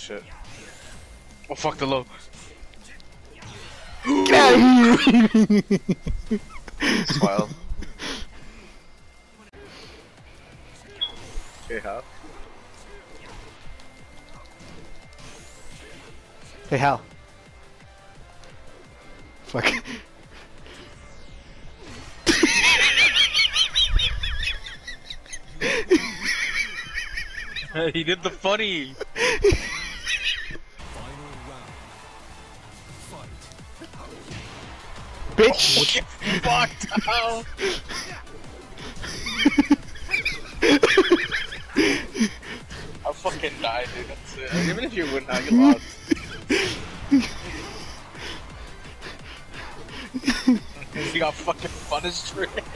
shit. Oh fuck the low. Get out of here! It's wild. Okay, how? Hey, Hal. Fuck. He did the funny. Bitch! Fucked out. I fucking died, dude. That's it. Even if you win now, you lost. You got fucking punished for it.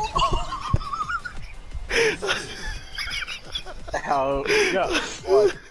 Oh! How? Yeah. What?